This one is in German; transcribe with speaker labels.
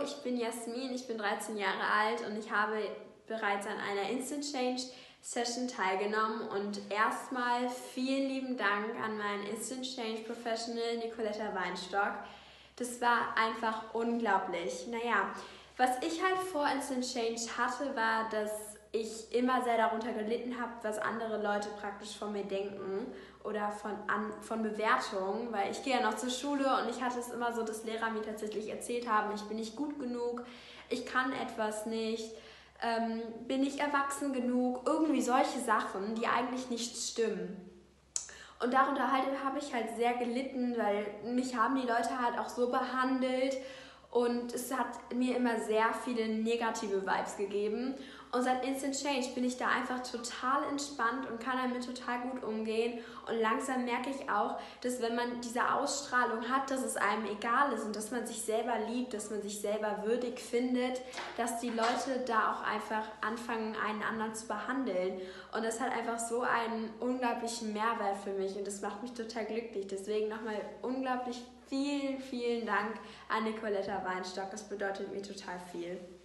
Speaker 1: ich bin Jasmin, ich bin 13 Jahre alt und ich habe bereits an einer Instant Change Session teilgenommen und erstmal vielen lieben Dank an meinen Instant Change Professional Nicoletta Weinstock. Das war einfach unglaublich. Naja, was ich halt vor Instant Change hatte, war, dass ich immer sehr darunter gelitten habe, was andere Leute praktisch von mir denken oder von Bewertungen, weil ich gehe ja noch zur Schule und ich hatte es immer so, dass Lehrer mir tatsächlich erzählt haben, ich bin nicht gut genug, ich kann etwas nicht, bin nicht erwachsen genug, irgendwie solche Sachen, die eigentlich nicht stimmen. Und darunter halt habe ich halt sehr gelitten, weil mich haben die Leute halt auch so behandelt und es hat mir immer sehr viele negative Vibes gegeben. Und seit Instant Change bin ich da einfach total entspannt und kann damit total gut umgehen. Und langsam merke ich auch, dass wenn man diese Ausstrahlung hat, dass es einem egal ist und dass man sich selber liebt, dass man sich selber würdig findet, dass die Leute da auch einfach anfangen, einen anderen zu behandeln. Und das hat einfach so einen unglaublichen Mehrwert für mich und das macht mich total glücklich. Deswegen nochmal unglaublich vielen Dank an Nicoletta Weinstock. Das bedeutet mir total viel.